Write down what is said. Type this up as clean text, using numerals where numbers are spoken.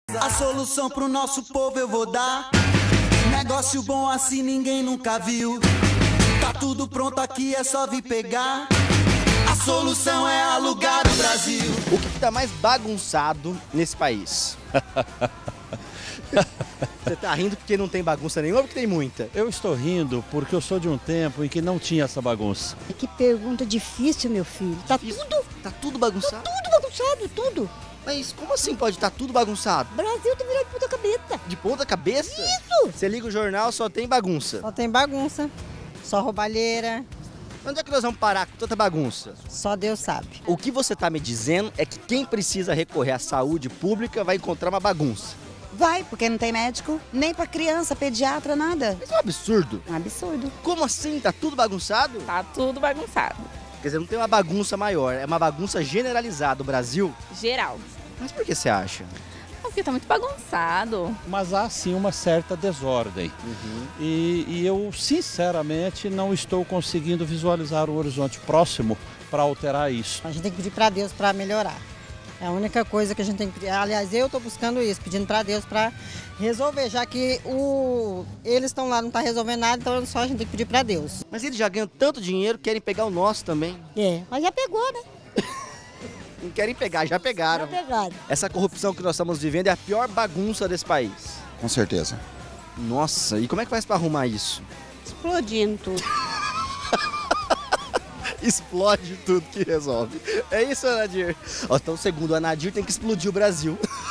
A solução pro nosso povo eu vou dar. Negócio bom assim ninguém nunca viu. Tá tudo pronto aqui, é só vir pegar. A solução é alugar o Brasil. O que tá mais bagunçado nesse país? Você tá rindo porque não tem bagunça nenhuma ou porque tem muita? Eu estou rindo porque eu sou de um tempo em que não tinha essa bagunça. Que pergunta difícil, meu filho. Tá Difícil? tudo, Tá tudo bagunçado? tudo bagunçado, tudo. Mas como assim pode estar tudo bagunçado? O Brasil tá virado de ponta cabeça. De ponta cabeça? Isso! Você liga o jornal, só tem bagunça. Só tem bagunça, só roubalheira, Onde é que nós vamos parar com tanta bagunça? só Deus sabe. O que você tá me dizendo é que quem precisa recorrer à saúde pública vai encontrar uma bagunça. Vai, porque não tem médico, nem pra criança, pediatra, nada. Isso é um absurdo. Um absurdo. Como assim? Tá tudo bagunçado? Tá tudo bagunçado. Quer dizer, não tem uma bagunça maior, é uma bagunça generalizada. O Brasil. Geral. Mas por que você acha? Porque tá muito bagunçado. Mas há sim uma certa desordem. E eu, sinceramente, não estou conseguindo visualizar o horizonte próximo para alterar isso. A gente tem que pedir pra Deus pra melhorar. É a única coisa que a gente tem que pedir. Aliás, eu tô buscando isso, pedindo pra Deus pra resolver, já que eles estão lá, não tá resolvendo nada, então só a gente tem que pedir pra Deus. Mas eles já ganham tanto dinheiro, querem pegar o nosso também. É, mas já pegou, né? Não querem pegar, já Já pegaram. pegaram. Essa corrupção que nós estamos vivendo é a pior bagunça desse país. Com certeza. Nossa, e como é que faz pra arrumar isso? Explodindo tudo. Explode tudo que resolve. É isso, Anadir. Ó, então, segundo o Anadir, tem que explodir o Brasil.